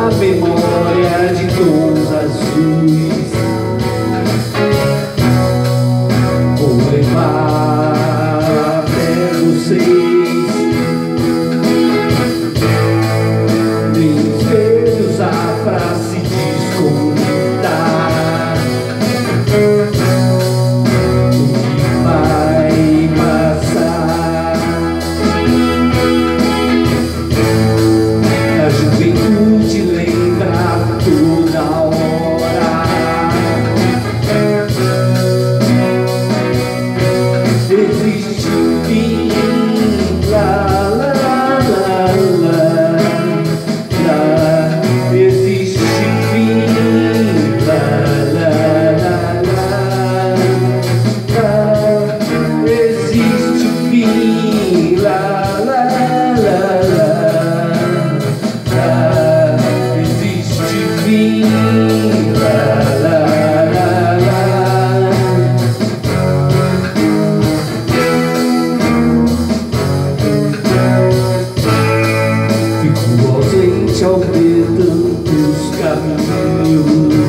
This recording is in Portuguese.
a memória de tons azuis. Vou levar até vocês meus dedos pra se descontar o que vai passar. A juventude lembra toda hora. Existe fim, lá, lá, lá, lá, lá. Existe fim, lá, lá, lá, lá, lá. Existe fim, lá, lá, lá, lá, lá. Existe fim, lá, lá, lá, lá. Fico ausente ao ver tantos caminhos.